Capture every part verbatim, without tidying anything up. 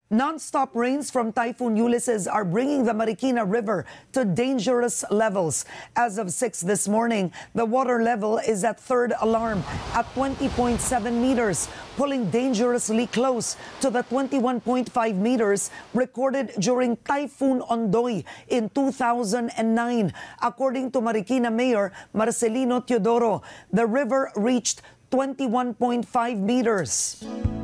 Non-stop rains from Typhoon Ulysses are bringing the Marikina River to dangerous levels. As of six this morning, the water level is at third alarm at twenty point seven meters, pulling dangerously close to the twenty-one point five meters recorded during Typhoon Ondoy in two thousand nine. According to Marikina Mayor Marcelino Teodoro, the river reached twenty-one point five meters.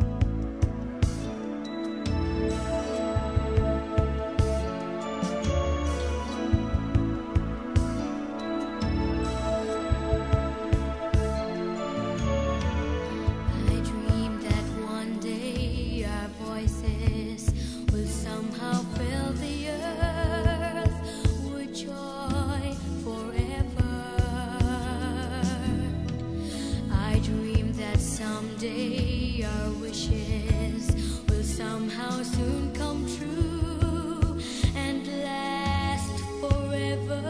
Someday our wishes will somehow soon come true and last forever.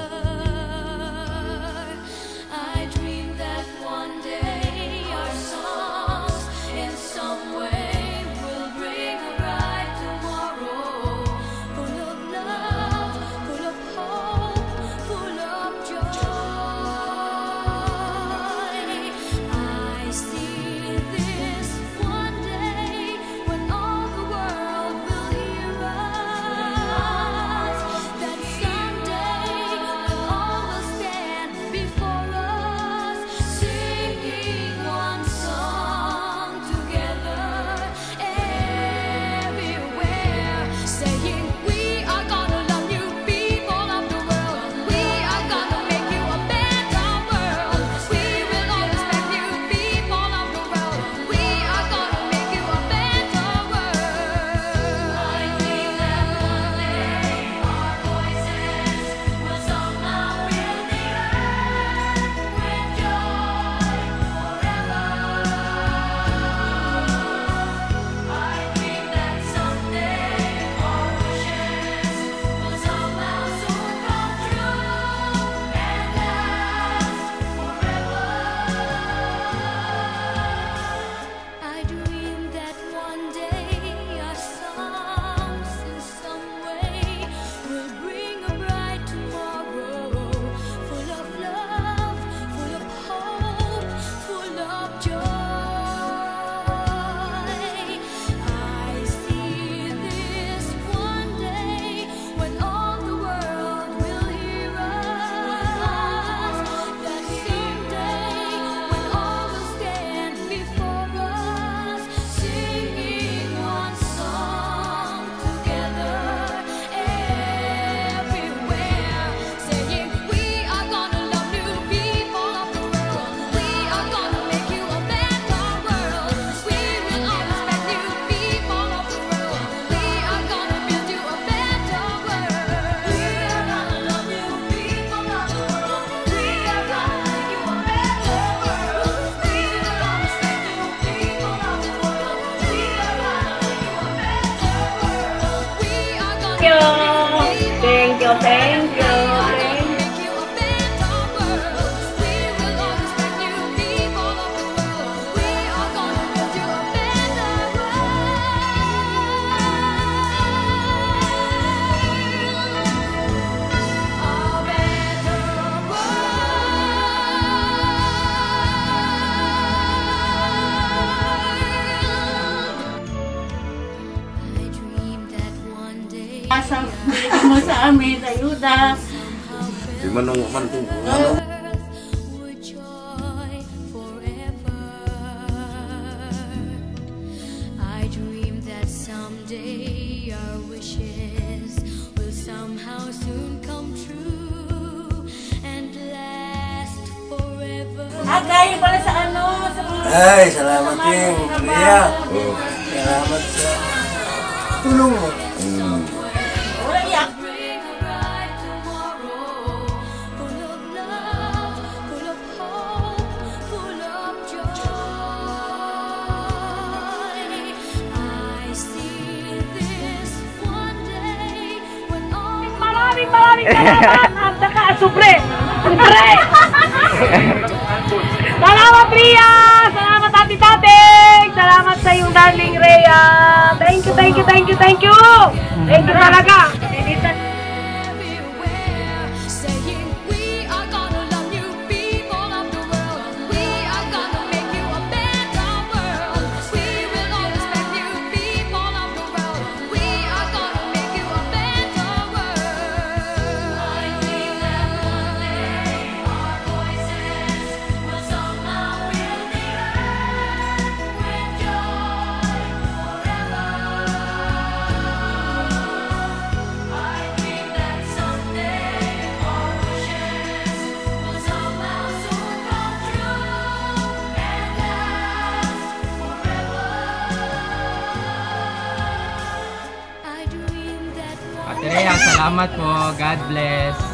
I dream that one day our songs in some way will bring a bright tomorrow, full of love, full of hope, full of joy. I see Thank you, thank you. Asa mo sa amin, ayuda. Di manong man ito. I dream that someday our wishes will somehow soon come true and last forever. Agay pala sa ano, sa mga... Ay, salamat din, Rhea. Salamat sa tulong mo. Hmm. Maraming maraming salamat! Ang taka, supre! Supre! Salamat, Rhea! Salamat, Ate Tate! salamat sa iyong darling Rhea. Thank you, thank you, thank you, thank you. Thank you talaga. everywhere, saying we are gonna love you, people of the world. We are gonna make you a better world. We will always respect you, people of the world. We are gonna make you a better world. I think that one day our voices will somehow fill the earth with joy forever. I think that someday our wishes will somehow soon come true and last forever. I dream that one Ate Rhea, salamat po. God bless.